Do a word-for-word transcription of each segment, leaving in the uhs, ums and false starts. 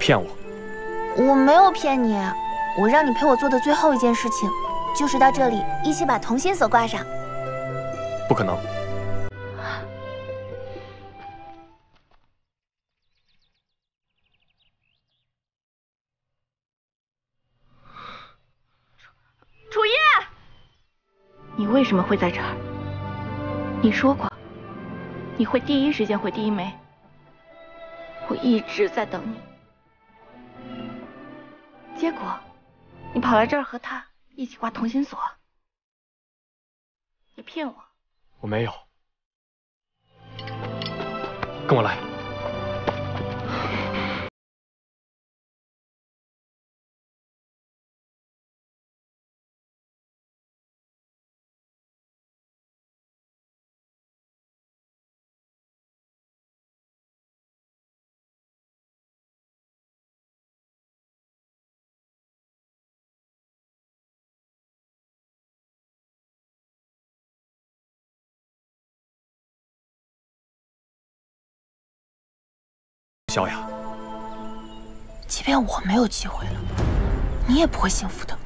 骗我！ 我没有骗你，我让你陪我做的最后一件事情，就是到这里一起把同心锁挂上。 不可能！ 楚叶，你为什么会在这儿？你说过，你会第一时间回第一枚。我一直在等你。 结果，你跑来这儿和他一起挂同心锁，你骗我！ 我没有，跟我来。小雅， 即便我没有机会了，你也不会幸福的。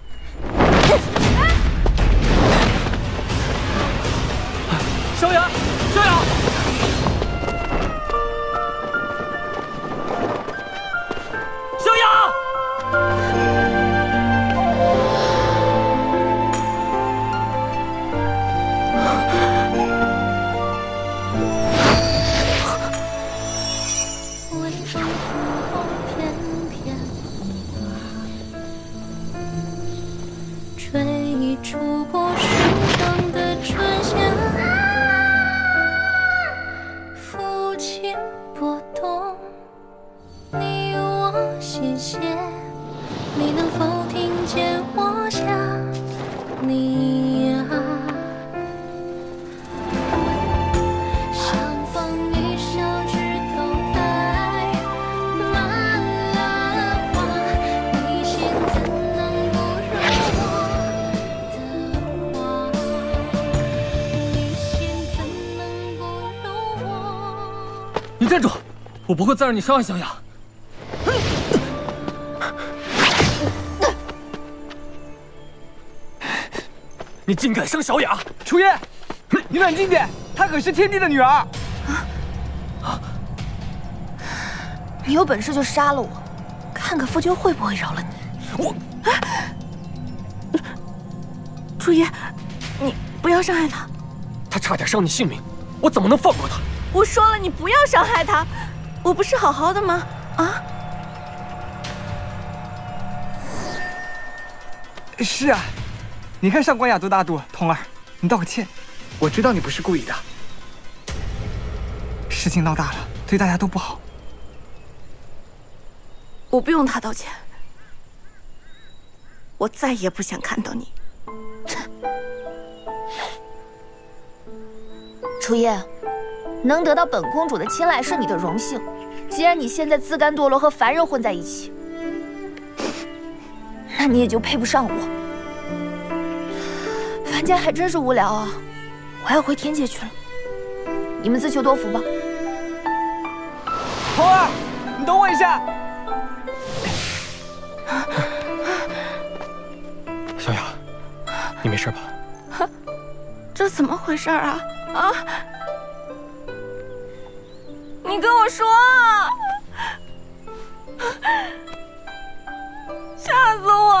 小雅，小雅，小雅！ 吹出过生长的春夏，抚琴拨动你我心弦，你能否听见我想你呀？相逢一笑枝头开满了花，你心怎能不入我的话？你心怎能不入我？ 你站住！我不会再让你伤害小雅。 你竟敢伤小雅！ 楚叶，你冷静点，她可是天帝的女儿。啊啊！你有本事就杀了我，看看夫君会不会饶了你。 我， 楚叶，你不要伤害他。 他差点伤你性命，我怎么能放过他？ 我说了，你不要伤害他。我不是好好的吗？啊？ 是啊。 你看上官雅多大度，童儿，你道个歉。我知道你不是故意的，事情闹大了，对大家都不好。 我不用他道歉，我再也不想看到你。 楚叶，能得到本公主的青睐是你的荣幸。既然你现在自甘堕落和凡人混在一起，那你也就配不上我。 凡间还真是无聊啊！我要回天界去了，你们自求多福吧。 童儿，你等我一下。 小雅，你没事吧？ 这怎么回事啊？啊！你跟我说啊！吓死我